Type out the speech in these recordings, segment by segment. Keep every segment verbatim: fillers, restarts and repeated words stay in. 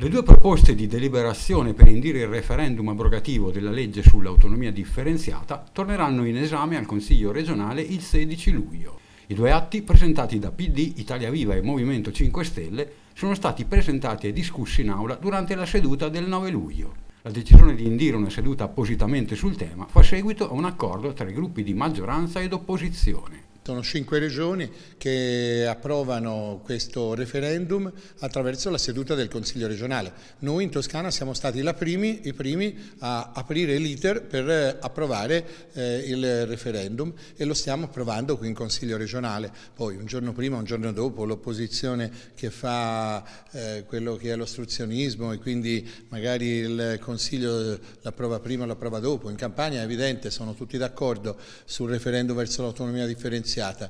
Le due proposte di deliberazione per indire il referendum abrogativo della legge sull'autonomia differenziata torneranno in esame al Consiglio regionale il sedici luglio. I due atti, presentati da P D, Italia Viva e Movimento cinque Stelle, sono stati presentati e discussi in aula durante la seduta del nove luglio. La decisione di indire una seduta appositamente sul tema fa seguito a un accordo tra i gruppi di maggioranza ed opposizione. Sono cinque regioni che approvano questo referendum attraverso la seduta del Consiglio regionale. Noi in Toscana siamo stati la primi, i primi a aprire l'iter per approvare eh, il referendum e lo stiamo approvando qui in Consiglio regionale. Poi un giorno prima, un giorno dopo l'opposizione che fa eh, quello che è l'ostruzionismo e quindi magari il Consiglio l'approva prima o l'approva dopo. In Campania è evidente, sono tutti d'accordo sul referendum verso l'autonomia differenziata.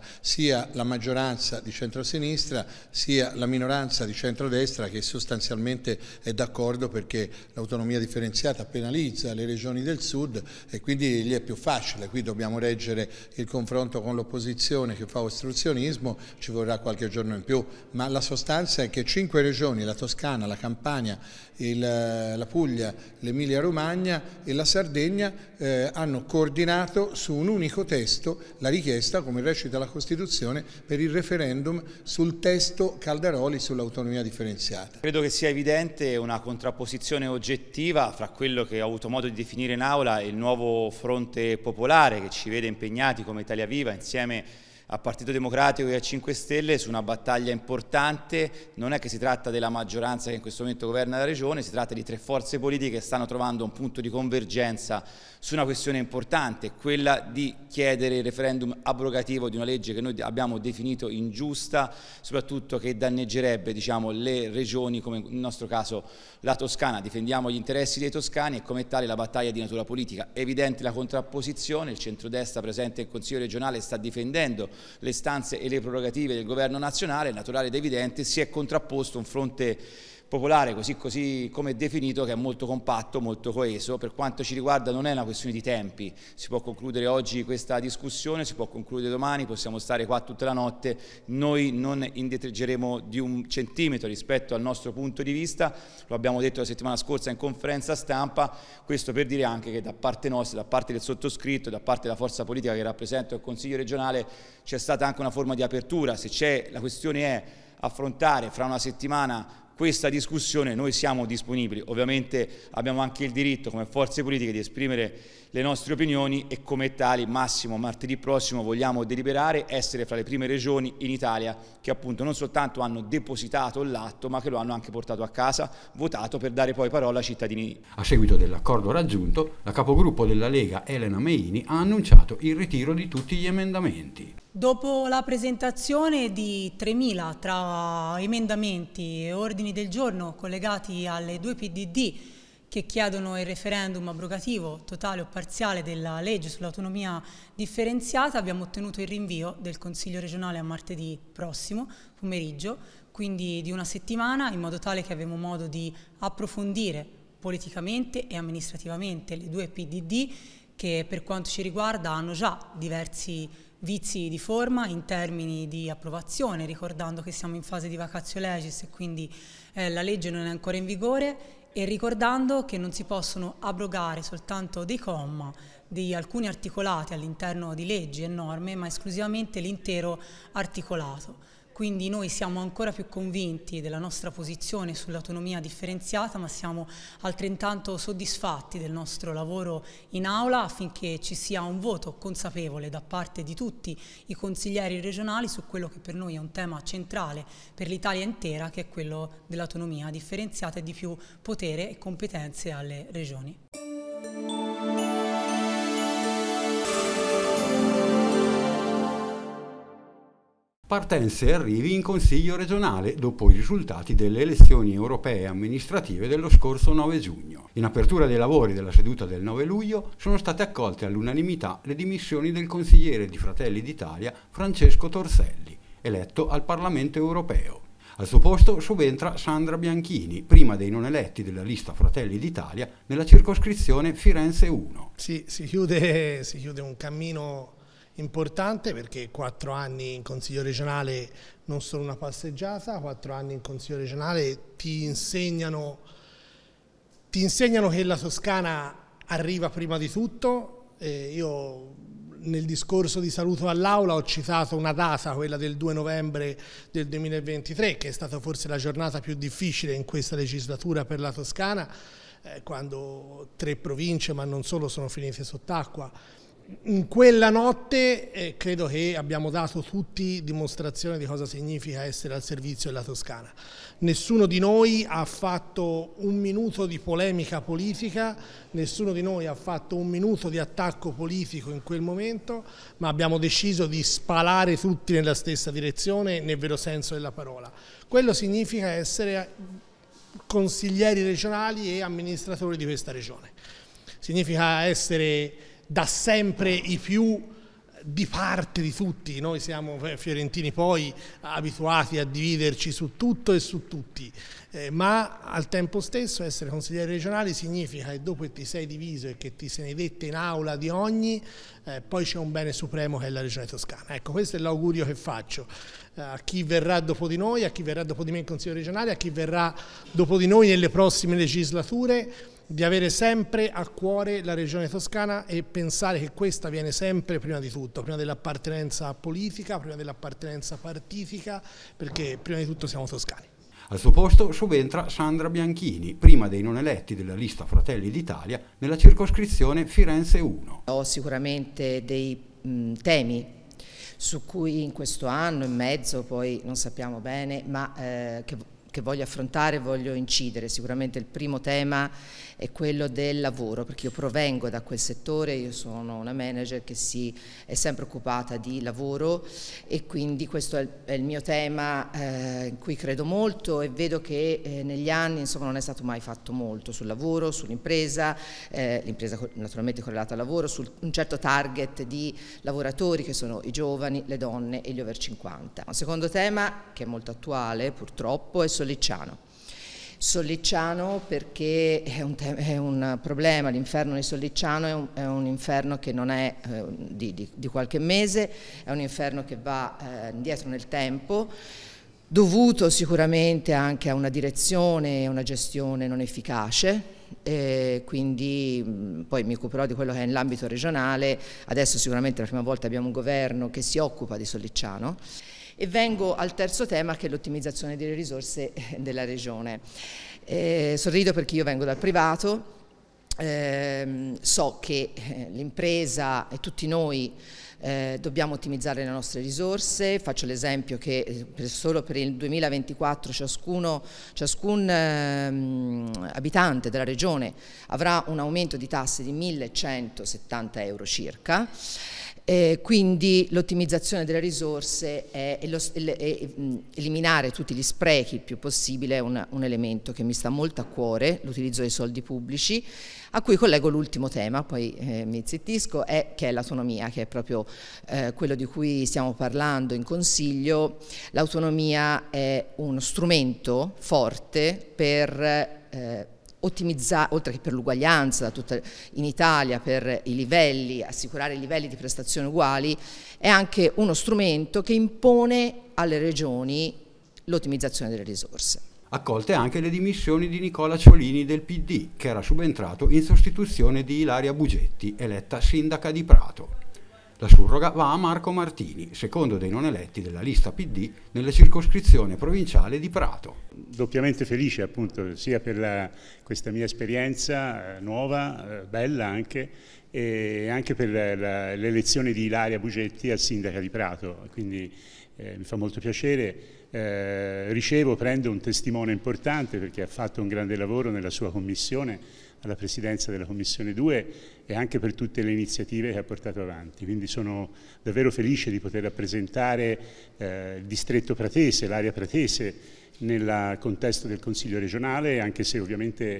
Sia la maggioranza di centrosinistra sia la minoranza di centrodestra che sostanzialmente è d'accordo perché l'autonomia differenziata penalizza le regioni del sud e quindi gli è più facile. Qui dobbiamo reggere il confronto con l'opposizione che fa ostruzionismo, ci vorrà qualche giorno in più, ma la sostanza è che cinque regioni, la Toscana, la Campania, il, la Puglia, l'Emilia Romagna e la Sardegna eh, hanno coordinato su un unico testo la richiesta, come recita la Costituzione, per il referendum sul testo Calderoli sull'autonomia differenziata. Credo che sia evidente una contrapposizione oggettiva fra quello che ho avuto modo di definire in aula e il nuovo fronte popolare che ci vede impegnati come Italia Viva insieme al Partito Democratico e a cinque Stelle su una battaglia importante. Non è che si tratta della maggioranza che in questo momento governa la Regione, si tratta di tre forze politiche che stanno trovando un punto di convergenza su una questione importante, quella di chiedere il referendum abrogativo di una legge che noi abbiamo definito ingiusta, soprattutto che danneggerebbe, diciamo, le regioni, come nel nostro caso la Toscana. Difendiamo gli interessi dei toscani e come tale la battaglia di natura politica. È evidente la contrapposizione, il centrodestra presente in Consiglio regionale sta difendendo le istanze e le prerogative del governo nazionale, naturale ed evidente si è contrapposto un fronte popolare così, così come definito, che è molto compatto, molto coeso. Per quanto ci riguarda non è una questione di tempi, si può concludere oggi questa discussione, si può concludere domani, possiamo stare qua tutta la notte, noi non indietreggeremo di un centimetro rispetto al nostro punto di vista, lo abbiamo detto la settimana scorsa in conferenza stampa, questo per dire anche che da parte nostra, da parte del sottoscritto, da parte della forza politica che rappresento il Consiglio regionale c'è stata anche una forma di apertura. Se c'è, la questione è affrontare fra una settimana questa discussione, noi siamo disponibili. Ovviamente abbiamo anche il diritto come forze politiche di esprimere le nostre opinioni e come tali massimo martedì prossimo vogliamo deliberare, essere fra le prime regioni in Italia che appunto non soltanto hanno depositato l'atto ma che lo hanno anche portato a casa, votato per dare poi parola ai cittadini. A seguito dell'accordo raggiunto, la capogruppo della Lega Elena Meini ha annunciato il ritiro di tutti gli emendamenti. Dopo la presentazione di tremila tra emendamenti e ordini del giorno collegati alle due P D D che chiedono il referendum abrogativo totale o parziale della legge sull'autonomia differenziata, abbiamo ottenuto il rinvio del Consiglio regionale a martedì prossimo pomeriggio, quindi di una settimana, in modo tale che avremo modo di approfondire politicamente e amministrativamente le due P D D che per quanto ci riguarda hanno già diversi vizi di forma in termini di approvazione, ricordando che siamo in fase di vacatio legis e quindi eh, la legge non è ancora in vigore, e ricordando che non si possono abrogare soltanto dei comma di alcuni articolati all'interno di leggi e norme, ma esclusivamente l'intero articolato. Quindi noi siamo ancora più convinti della nostra posizione sull'autonomia differenziata, ma siamo altrettanto soddisfatti del nostro lavoro in aula affinché ci sia un voto consapevole da parte di tutti i consiglieri regionali su quello che per noi è un tema centrale per l'Italia intera, che è quello dell'autonomia differenziata e di più potere e competenze alle regioni. Partenze e arrivi in Consiglio regionale dopo i risultati delle elezioni europee amministrative dello scorso nove giugno. In apertura dei lavori della seduta del nove luglio sono state accolte all'unanimità le dimissioni del consigliere di Fratelli d'Italia Francesco Torselli, eletto al Parlamento europeo. Al suo posto subentra Sandra Bianchini, prima dei non eletti della lista Fratelli d'Italia nella circoscrizione Firenze uno. Sì, si chiude, si chiude un cammino importante perché quattro anni in Consiglio regionale non sono una passeggiata, quattro anni in Consiglio regionale ti insegnano, ti insegnano che la Toscana arriva prima di tutto. Eh, io nel discorso di saluto all'Aula ho citato una data, quella del due novembre del duemilaventitré, che è stata forse la giornata più difficile in questa legislatura per la Toscana, eh, quando tre province, ma non solo, sono finite sott'acqua. In quella notte eh, credo che abbiamo dato tutti dimostrazione di cosa significa essere al servizio della Toscana. Nessuno di noi ha fatto un minuto di polemica politica, nessuno di noi ha fatto un minuto di attacco politico in quel momento, ma abbiamo deciso di spalare tutti nella stessa direzione, nel vero senso della parola. Quello significa essere consiglieri regionali e amministratori di questa regione. Significa essere da sempre i più di parte di tutti. Noi siamo fiorentini poi abituati a dividerci su tutto e su tutti, eh, ma al tempo stesso essere consiglieri regionali significa che dopo che ti sei diviso e che ti se ne dette in aula di ogni, eh, poi c'è un bene supremo che è la Regione Toscana. Ecco, questo è l'augurio che faccio eh, a chi verrà dopo di noi, a chi verrà dopo di me in Consiglio regionale, a chi verrà dopo di noi nelle prossime legislature, di avere sempre a cuore la Regione Toscana e pensare che questa viene sempre prima di tutto, prima dell'appartenenza politica, prima dell'appartenenza partitica, perché prima di tutto siamo toscani. Al suo posto subentra Sandra Bianchini, prima dei non eletti della lista Fratelli d'Italia nella circoscrizione Firenze uno. Ho sicuramente dei mh, temi su cui in questo anno e mezzo, poi non sappiamo bene, ma eh, che che voglio affrontare, voglio incidere. Sicuramente il primo tema è quello del lavoro, perché io provengo da quel settore, io sono una manager che si è sempre occupata di lavoro e quindi questo è il, è il mio tema eh, in cui credo molto e vedo che eh, negli anni insomma non è stato mai fatto molto sul lavoro, sull'impresa, eh, l'impresa naturalmente correlata al lavoro, su un certo target di lavoratori che sono i giovani, le donne e gli over cinquanta. Un secondo tema che è molto attuale purtroppo è Sollicciano. Sollicciano perché è un, è un problema, l'inferno di Sollicciano è un, è un inferno che non è eh, di, di, di qualche mese, è un inferno che va eh, indietro nel tempo, dovuto sicuramente anche a una direzione e una gestione non efficace, e quindi mh, poi mi occuperò di quello che è nell'ambito regionale. Adesso sicuramente la prima volta abbiamo un governo che si occupa di Sollicciano. E vengo al terzo tema, che è l'ottimizzazione delle risorse della Regione. Eh, sorrido perché io vengo dal privato, eh, so che eh, l'impresa e tutti noi eh, dobbiamo ottimizzare le nostre risorse. Faccio l'esempio che eh, per, solo per il duemilaventiquattro ciascuno, ciascun eh, abitante della Regione avrà un aumento di tasse di millecentosettanta euro circa. Eh, quindi l'ottimizzazione delle risorse è, e lo, e, e, eliminare tutti gli sprechi il più possibile è un, un elemento che mi sta molto a cuore, l'utilizzo dei soldi pubblici, a cui collego l'ultimo tema, poi eh, mi zittisco, è, che è l'autonomia, che è proprio eh, quello di cui stiamo parlando in Consiglio. L'autonomia è uno strumento forte per eh, ottimizzare, oltre che per l'uguaglianza in Italia, per i livelli, assicurare i livelli di prestazione uguali, è anche uno strumento che impone alle regioni l'ottimizzazione delle risorse. Accolte anche le dimissioni di Nicola Ciolini del P D, che era subentrato in sostituzione di Ilaria Bugetti, eletta sindaca di Prato. La surroga va a Marco Martini, secondo dei non eletti della lista P D nella circoscrizione provinciale di Prato. Doppiamente felice appunto sia per la, questa mia esperienza eh, nuova, eh, bella anche, e anche per l'elezione di Ilaria Bugetti a sindaca di Prato, quindi eh, mi fa molto piacere. Eh, ricevo, prendo un testimone importante perché ha fatto un grande lavoro nella sua commissione, alla presidenza della Commissione due e anche per tutte le iniziative che ha portato avanti. Quindi sono davvero felice di poter rappresentare eh, il distretto pratese, l'area pratese nel contesto del Consiglio regionale, anche se ovviamente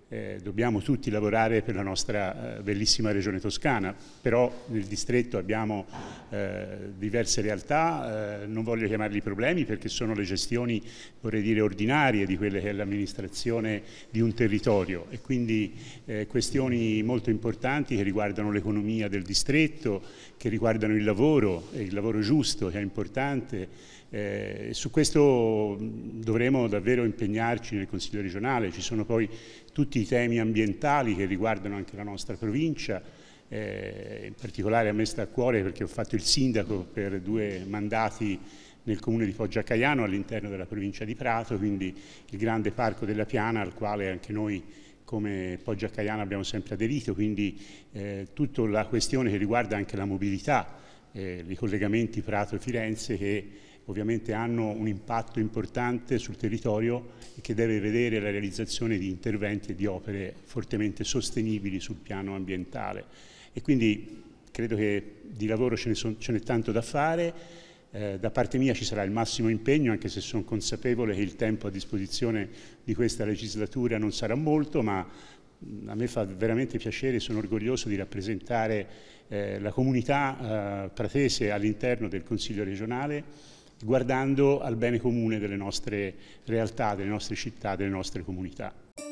Eh, dobbiamo tutti lavorare per la nostra eh, bellissima regione toscana, però nel distretto abbiamo eh, diverse realtà, eh, non voglio chiamarli problemi perché sono le gestioni, vorrei dire, ordinarie di quelle che è l'amministrazione di un territorio e quindi eh, questioni molto importanti che riguardano l'economia del distretto, che riguardano il lavoro, e il lavoro giusto che è importante. Eh, su questo dovremo davvero impegnarci nel Consiglio regionale, ci sono poi tutti i temi ambientali che riguardano anche la nostra provincia, eh, in particolare a me sta a cuore perché ho fatto il sindaco per due mandati nel comune di Foggia a Caiano all'interno della provincia di Prato, quindi il grande parco della Piana al quale anche noi come Foggia a Caiano abbiamo sempre aderito, quindi eh, tutta la questione che riguarda anche la mobilità, eh, i collegamenti Prato e Firenze che ovviamente hanno un impatto importante sul territorio e che deve vedere la realizzazione di interventi e di opere fortemente sostenibili sul piano ambientale. E quindi credo che di lavoro ce n'è tanto da fare, eh, da parte mia ci sarà il massimo impegno, anche se sono consapevole che il tempo a disposizione di questa legislatura non sarà molto, ma a me fa veramente piacere, sono orgoglioso di rappresentare eh, la comunità eh, pratese all'interno del Consiglio regionale, guardando al bene comune delle nostre realtà, delle nostre città, delle nostre comunità.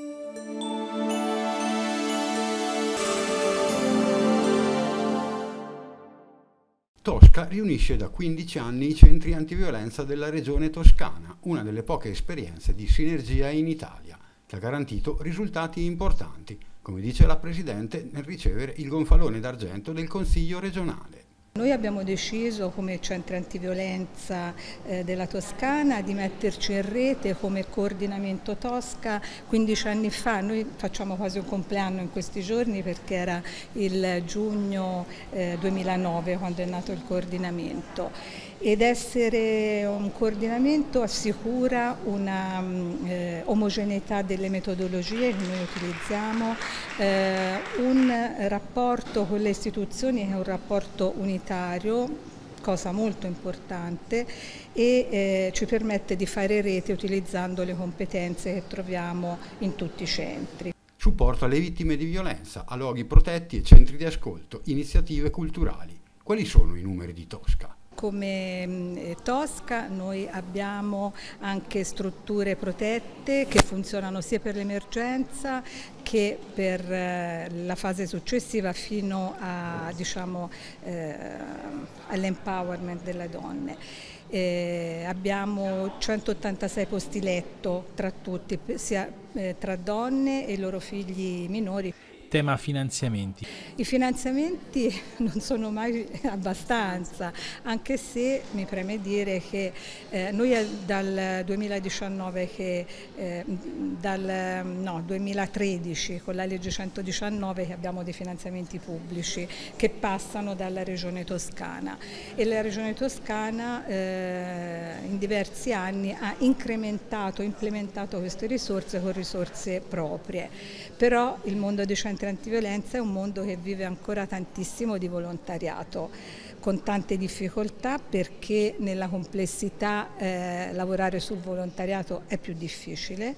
Tosca riunisce da quindici anni i centri antiviolenza della regione toscana, una delle poche esperienze di sinergia in Italia, che ha garantito risultati importanti, come dice la Presidente nel ricevere il gonfalone d'argento del Consiglio regionale. Noi abbiamo deciso come centri antiviolenza eh, della Toscana di metterci in rete come coordinamento Tosca quindici anni fa. Noi facciamo quasi un compleanno in questi giorni perché era il giugno eh, duemilanove quando è nato il coordinamento. Ed essere un coordinamento assicura una eh, omogeneità delle metodologie che noi utilizziamo, eh, un rapporto con le istituzioni che è un rapporto unitario, cosa molto importante, e eh, ci permette di fare rete utilizzando le competenze che troviamo in tutti i centri. Supporto alle vittime di violenza, a luoghi protetti e centri di ascolto, iniziative culturali. Quali sono i numeri di Tosca? Come Tosca noi abbiamo anche strutture protette che funzionano sia per l'emergenza che per la fase successiva fino a, diciamo, eh, all'empowerment delle donne. Eh, abbiamo centottantasei posti letto tra tutti, sia eh, tra donne e i loro figli minori. Tema finanziamenti. I finanziamenti non sono mai abbastanza, anche se mi preme dire che eh, noi dal duemiladiciannove, che, eh, dal no, duemilatredici con la legge centodiciannove che abbiamo dei finanziamenti pubblici che passano dalla Regione Toscana e la Regione Toscana eh, in diversi anni ha incrementato, implementato queste risorse con risorse proprie, però il mondo dei centri antiviolenza è un mondo che vive ancora tantissimo di volontariato, con tante difficoltà perché nella complessità eh, lavorare sul volontariato è più difficile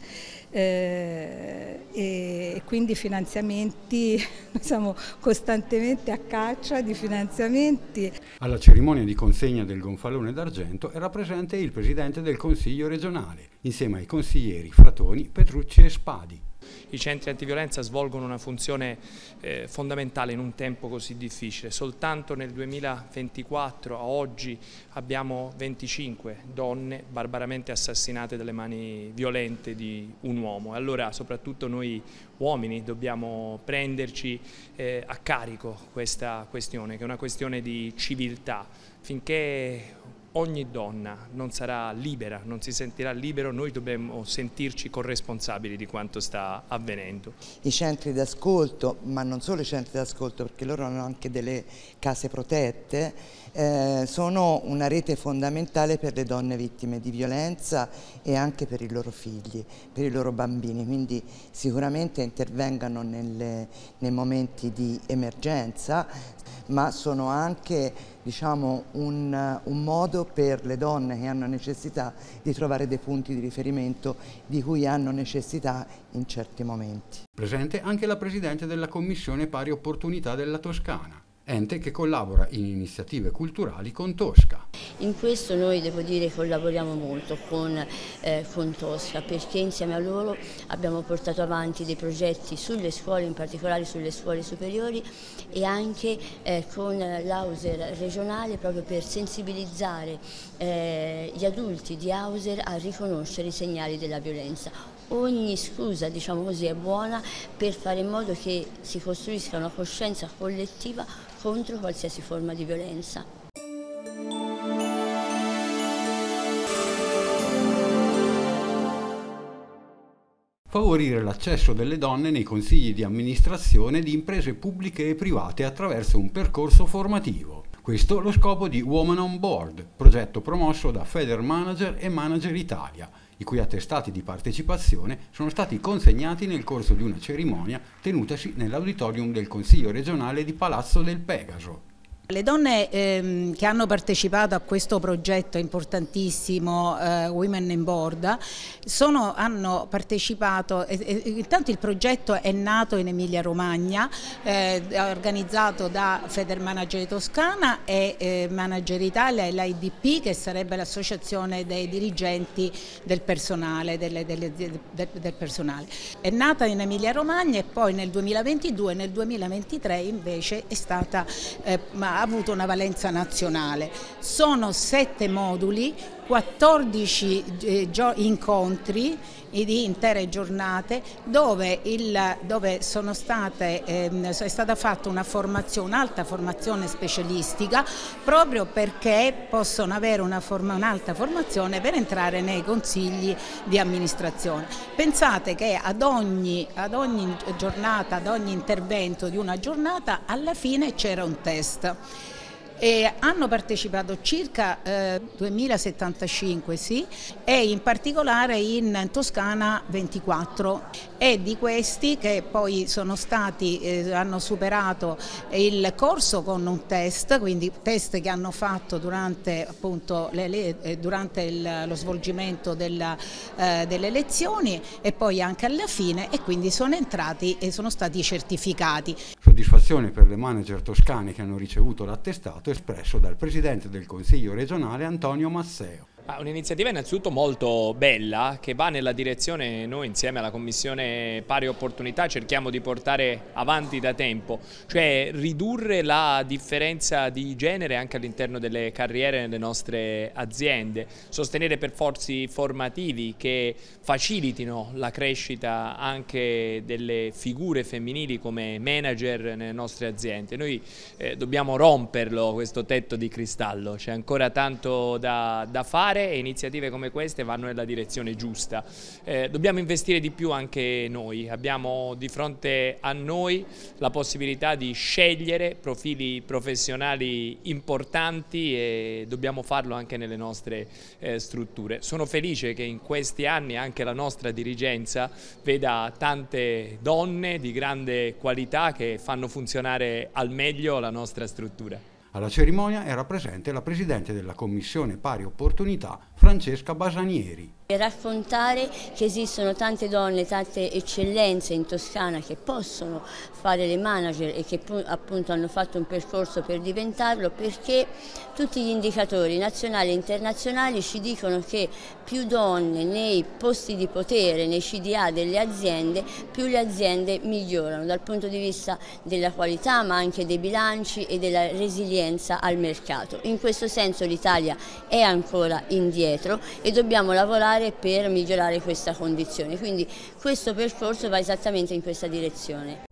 eh, e quindi finanziamenti, siamo costantemente a caccia di finanziamenti. Alla cerimonia di consegna del gonfalone d'argento era presente il Presidente del Consiglio regionale, insieme ai consiglieri Fratoni, Petrucci e Spadi. I centri antiviolenza svolgono una funzione eh, fondamentale in un tempo così difficile. Soltanto nel duemilaventiquattro a oggi abbiamo venticinque donne barbaramente assassinate dalle mani violente di un uomo. Allora soprattutto noi uomini dobbiamo prenderci eh, a carico questa questione, che è una questione di civiltà. Finché ogni donna non sarà libera, non si sentirà libero, noi dobbiamo sentirci corresponsabili di quanto sta avvenendo. I centri d'ascolto, ma non solo i centri d'ascolto, perché loro hanno anche delle case protette, eh, sono una rete fondamentale per le donne vittime di violenza e anche per i loro figli, per i loro bambini, quindi sicuramente intervengano nelle, nei momenti di emergenza. ma sono anche, diciamo, un, un modo per le donne che hanno necessità di trovare dei punti di riferimento di cui hanno necessità in certi momenti. Presente anche la Presidente della Commissione Pari Opportunità della Toscana, ente che collabora in iniziative culturali con Tosca. In questo noi, devo dire, collaboriamo molto con, eh, con Tosca, perché insieme a loro abbiamo portato avanti dei progetti sulle scuole, in particolare sulle scuole superiori, e anche eh, con l'Auser regionale, proprio per sensibilizzare eh, gli adulti di Auser a riconoscere i segnali della violenza. Ogni scusa, diciamo così, è buona per fare in modo che si costruisca una coscienza collettiva contro qualsiasi forma di violenza. Favorire l'accesso delle donne nei consigli di amministrazione di imprese pubbliche e private attraverso un percorso formativo. Questo è lo scopo di Women on Board, progetto promosso da Federmanager e Manager Italia, i cui attestati di partecipazione sono stati consegnati nel corso di una cerimonia tenutasi nell'auditorium del Consiglio regionale di Palazzo del Pegaso. Le donne ehm, che hanno partecipato a questo progetto importantissimo, eh, Women on Board, sono, hanno partecipato, eh, eh, intanto il progetto è nato in Emilia Romagna, eh, organizzato da Federmanager Toscana e eh, Manager Italia e l'A I D P, che sarebbe l'associazione dei dirigenti del personale, delle, delle, del, del personale. È nata in Emilia Romagna e poi nel duemilaventidue e nel duemilaventitré invece è stata eh, ha avuto una valenza nazionale. Sono sette moduli, quattordici eh, incontri di intere giornate dove, il, dove sono state, eh, è stata fatta una formazione, un'alta formazione specialistica, proprio perché possono avere una forma, un'alta formazione per entrare nei consigli di amministrazione. Pensate che ad ogni, ad ogni giornata, ad ogni intervento di una giornata, alla fine c'era un test. E hanno partecipato circa eh, duemilasettantacinque, sì, e in particolare in Toscana ventiquattro, e di questi che poi sono stati, eh, hanno superato il corso con un test, quindi test che hanno fatto durante, appunto, le, le, durante il, lo svolgimento della, eh, delle lezioni e poi anche alla fine, e quindi sono entrati e sono stati certificati. Soddisfazione per le manager toscane che hanno ricevuto l'attestato espresso dal Presidente del Consiglio regionale Antonio Masseo. Un'iniziativa innanzitutto molto bella, che va nella direzione noi insieme alla Commissione Pari Opportunità cerchiamo di portare avanti da tempo, cioè ridurre la differenza di genere anche all'interno delle carriere nelle nostre aziende, sostenere percorsi formativi che facilitino la crescita anche delle figure femminili come manager nelle nostre aziende. Noi eh, dobbiamo romperlo questo tetto di cristallo, c'è ancora tanto da, da fare, e iniziative come queste vanno nella direzione giusta. Eh, dobbiamo investire di più anche noi, abbiamo di fronte a noi la possibilità di scegliere profili professionali importanti e dobbiamo farlo anche nelle nostre eh, strutture. Sono felice che in questi anni anche la nostra dirigenza veda tante donne di grande qualità che fanno funzionare al meglio la nostra struttura. Alla cerimonia era presente la Presidente della Commissione Pari Opportunità, Francesca Basanieri. Raccontare che esistono tante donne, tante eccellenze in Toscana che possono fare le manager e che appunto hanno fatto un percorso per diventarlo, perché tutti gli indicatori nazionali e internazionali ci dicono che più donne nei posti di potere, nei C D A delle aziende, più le aziende migliorano dal punto di vista della qualità, ma anche dei bilanci e della resilienza al mercato. In questo senso l'Italia è ancora indietro e dobbiamo lavorare per migliorare questa condizione, quindi questo percorso va esattamente in questa direzione.